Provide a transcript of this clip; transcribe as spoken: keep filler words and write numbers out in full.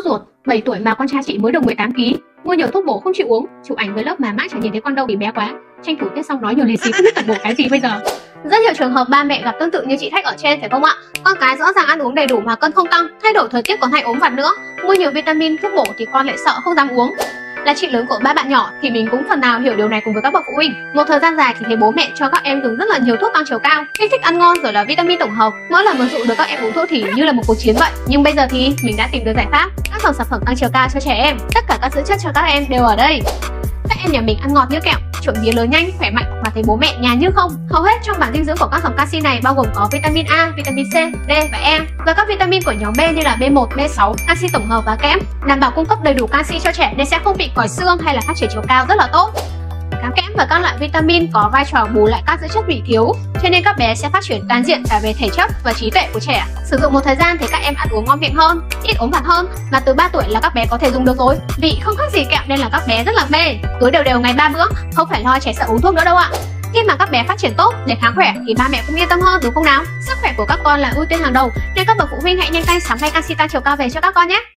sốt ruột, bảy tuổi mà con trai chị mới được mười tám ki lô gam, mua nhiều thuốc bổ không chịu uống, chụp ảnh với lớp mà mãi chẳng nhìn thấy con đâu vì bé quá, tranh thủ tiết xong nói nhiều lì xì không biết cần bổ cái gì bây giờ. Rất nhiều trường hợp ba mẹ gặp tương tự như chị Thách ở trên phải không ạ? Con cái rõ ràng ăn uống đầy đủ mà cân không tăng, thay đổi thời tiết còn hay ốm vặt nữa, mua nhiều vitamin thuốc bổ thì con lại sợ không dám uống. Là chị lớn của ba bạn nhỏ thì mình cũng phần nào hiểu điều này cùng với các bậc phụ huynh. Một thời gian dài thì thấy bố mẹ cho các em dùng rất là nhiều thuốc tăng chiều cao, kích thích ăn ngon rồi là vitamin tổng hợp. Mỗi lần mà dụ được các em uống thuốc thì như là một cuộc chiến vậy. Nhưng bây giờ thì mình đã tìm được giải pháp, các dòng sản phẩm tăng chiều cao cho trẻ em. Tất cả các dưỡng chất cho các em đều ở đây. Các em nhà mình ăn ngọt như kẹo, trộn vía lớn nhanh, khỏe mạnh và thấy bố mẹ nhàn như không. Hầu hết trong bảng dinh dưỡng của các dòng canxi này bao gồm có vitamin A, vitamin C, D và E và các vitamin của nhóm B như là B một, B sáu, canxi tổng hợp và kẽm, đảm bảo cung cấp đầy đủ canxi cho trẻ nên sẽ không bị còi xương hay là phát triển chiều cao rất là tốt. Các kẽm và các loại vitamin có vai trò bù lại các dưỡng chất bị thiếu, cho nên các bé sẽ phát triển toàn diện cả về thể chất và trí tuệ của trẻ. Sử dụng một thời gian thì các em ăn uống ngon miệng hơn, ít ốm vặt hơn, và từ ba tuổi là các bé có thể dùng được rồi. Vị không khác gì kẹo nên là các bé rất là mê. Túi đều đều ngày ba bữa, không phải lo trẻ sợ uống thuốc nữa đâu ạ. Khi mà các bé phát triển tốt để kháng khỏe thì ba mẹ cũng yên tâm hơn đúng không nào? Sức khỏe của các con là ưu tiên hàng đầu nên các bậc phụ huynh hãy nhanh tay sắm ngay canxi tăng chiều cao về cho các con nhé.